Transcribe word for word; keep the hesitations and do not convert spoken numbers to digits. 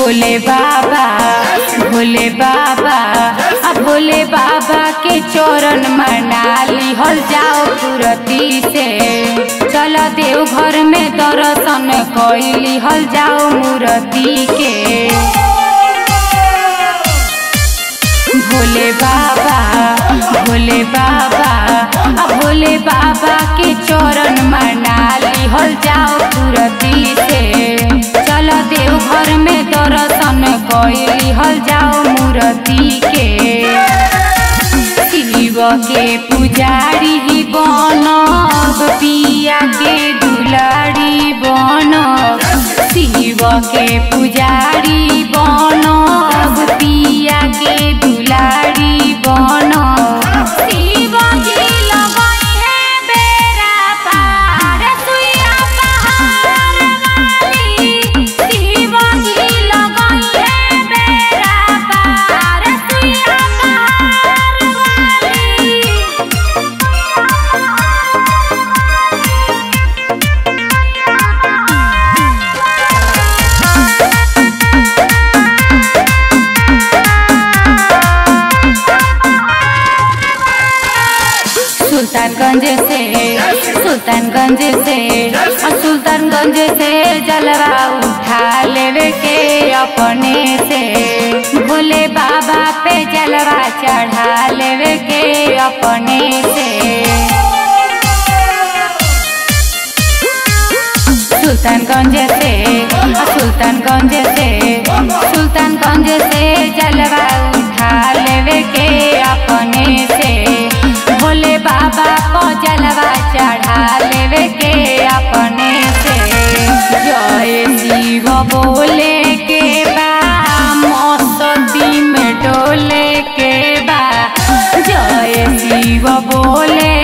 भोले बाबा भोले बाबा अब भोले बाबा के चरण मना लिहल जाओ तुरती से। चल देव घर में दर्शन कई लिहल जाओ मूर्ति के। भोले बाबा भोले बाबा अब भोले बाबा के चरण मना लिहल जाओ तुरती से। चल देव घर में दर्शन कई लिहल जाओ मूर्ति के। शिव के पुजारी ही बनब पिया के दुलारी बनब। शिव के पुजारी बनब पिया के दुलारी बनब। शिव जी लगई है बेरा पार सुइया पहाड़ वाली। शिव जी लगई है बेरा पार सुइया पहाड़ वाली। सुल्तानगंज से सुल्तानगंज से और सुल्तानगंज से जलवा उठा लेवे के अपने से। भोले बाबा पे जलवा चढ़ा लेवे के अपने से। सुल्तानगंज से सुल्तानगंज से सुल्तानगंज से जलवा उठा लेवे के अपने से। भोले बाबा को जलवा चढ़ा लेवे के अपने से। जय शिव बोले के बा मस्ती में डोले के बा। जय शिव बोले